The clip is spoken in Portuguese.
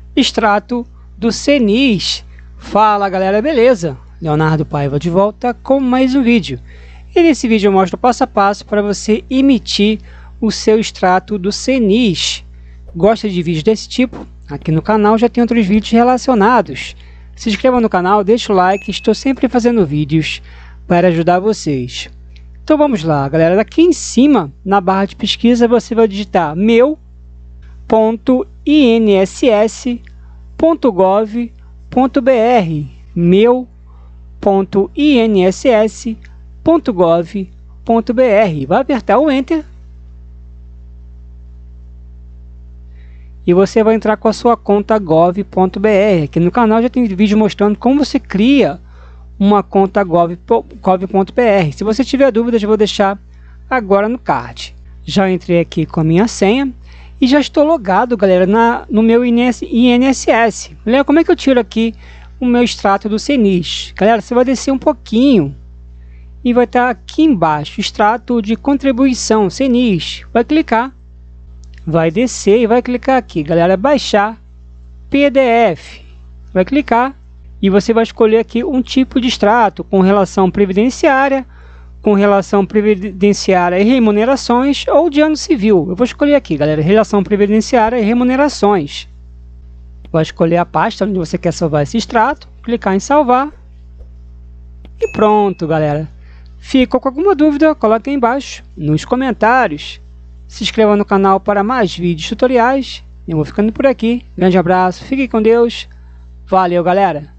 extrato do CNIS. Fala galera, beleza? Leonardo Paiva de volta com mais um vídeo. E nesse vídeo eu mostro passo a passo para você emitir o seu extrato do CNIS. Gosta de vídeos desse tipo? Aqui no canal já tem outros vídeos relacionados. Se inscreva no canal, deixa o like, estou sempre fazendo vídeos para ajudar vocês. Então vamos lá, galera. Daqui em cima, na barra de pesquisa, você vai digitar meu.inss.gov.br, meu.inss.gov.br. Vai apertar o Enter e você vai entrar com a sua conta gov.br. Aqui no canal já tem vídeo mostrando como você cria uma conta gov.br. Se você tiver dúvidas, eu vou deixar agora no card. Já entrei aqui com a minha senha e já estou logado, galera, no meu INSS. Olha como é que eu tiro aqui o meu extrato do CNIS. Galera, você vai descer um pouquinho e vai estar aqui embaixo, extrato de contribuição CNIS. Vai clicar, vai descer e vai clicar aqui, galera, baixar PDF. Vai clicar e você vai escolher aqui um tipo de extrato com relação previdenciária, e remunerações, ou de ano civil. Eu vou escolher aqui, galera, relação previdenciária e remunerações. Vai escolher a pasta onde você quer salvar esse extrato, clicar em salvar e pronto, galera. Ficou com alguma dúvida? Coloque aí embaixo nos comentários. Se inscreva no canal para mais vídeos tutoriais. Eu vou ficando por aqui. Grande abraço, fique com Deus. Valeu, galera!